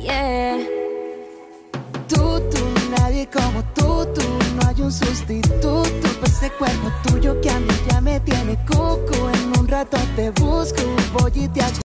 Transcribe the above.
yeah. Tú, nadie como tú, no hay un sustituto para ese cuerpo tuyo que a mí ya me tiene cucu. En un rato te busco, voy y te